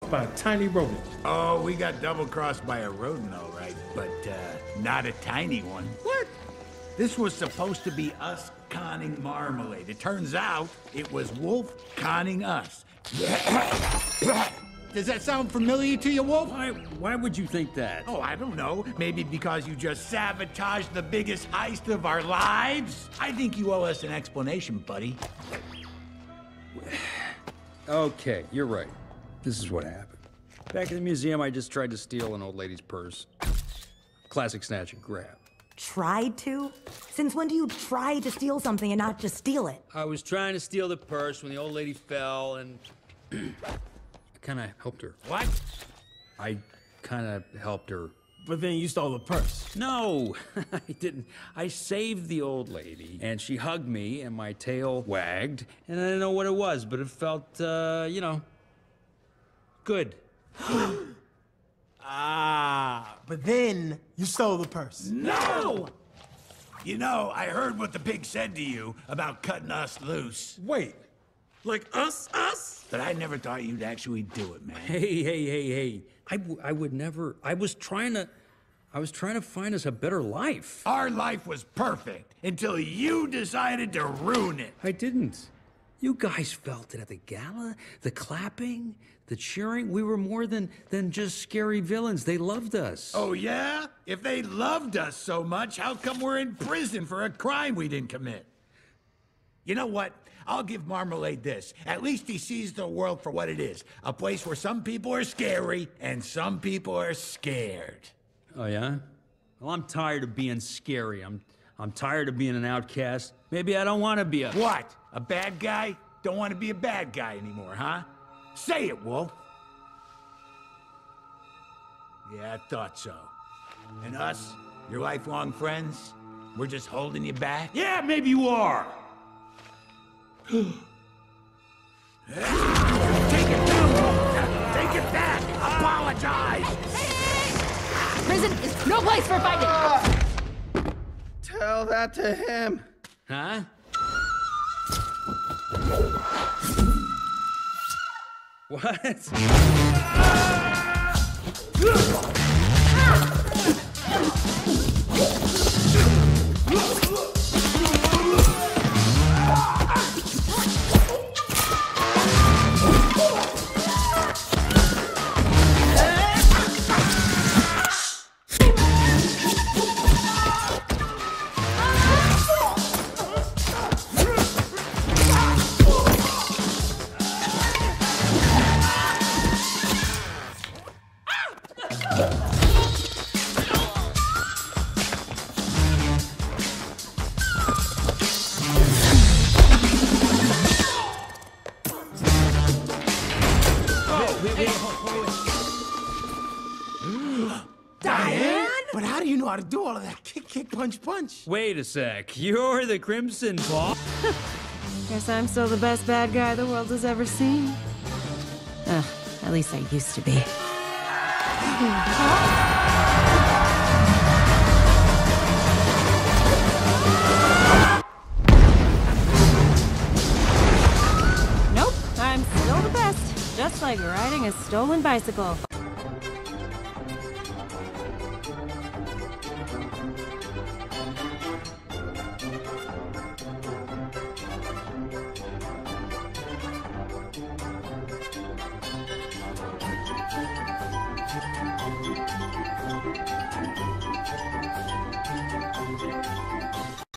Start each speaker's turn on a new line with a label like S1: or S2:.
S1: by a tiny rodent.
S2: Oh, we got double-crossed by a rodent, all right, but not a tiny one. What? This was supposed to be us conning Marmalade. It turns out it was Wolf conning us. Does that sound familiar to you, Wolf?
S3: Why would you think that?
S2: Oh, I don't know. Maybe because you just sabotaged the biggest heist of our lives? I think you owe us an explanation, buddy.
S3: Okay, you're right. This is what happened. Back in the museum, I just tried to steal an old lady's purse. Classic snatch and grab.
S4: Tried to? Since when do you try to steal something and not just steal it?
S3: I was trying to steal the purse when the old lady fell, and I kind of helped her.
S2: What?
S3: I kind of helped her.
S1: But then you stole the purse.
S3: No, I didn't. I saved the old lady, and she hugged me, and my tail wagged, and I didn't know what it was, but it felt, you know, good.
S1: But then you stole the purse.
S2: No! You know, I heard what the pig said to you about cutting us loose.
S1: Wait, like us?
S2: But I never thought you'd actually do it, man.
S3: Hey. I would never. I was trying to find us a better life.
S2: Our life was perfect until you decided to ruin it.
S3: I didn't. You guys felt it at the gala, the clapping, the cheering. We were more than just scary villains. They loved us.
S2: Oh, yeah? If they loved us so much, how come we're in prison for a crime we didn't commit? You know what? I'll give Marmalade this. At least he sees the world for what it is. A place where some people are scary and some people are scared.
S3: Oh, yeah? Well, I'm tired of being scary. I'm tired of being an outcast. Maybe I don't want to be a...
S2: What? A bad guy? Don't want to be a bad guy anymore, huh? Say it, Wolf. Yeah, I thought so. And us, your lifelong friends, we're just holding you back?
S3: Yeah, maybe you are.
S2: Take it down, Wolf. Take it back. Apologize.
S5: Hey! Prison is no place for fighting.
S6: Tell that to him.
S3: Huh? What?
S1: But how do you know how to do all of that? Kick, punch.
S3: Wait a sec. You're the Crimson Paw?
S5: Guess I'm still the best bad guy the world has ever seen. At least I used to be. Nope, I'm still the best. Just like riding a stolen bicycle.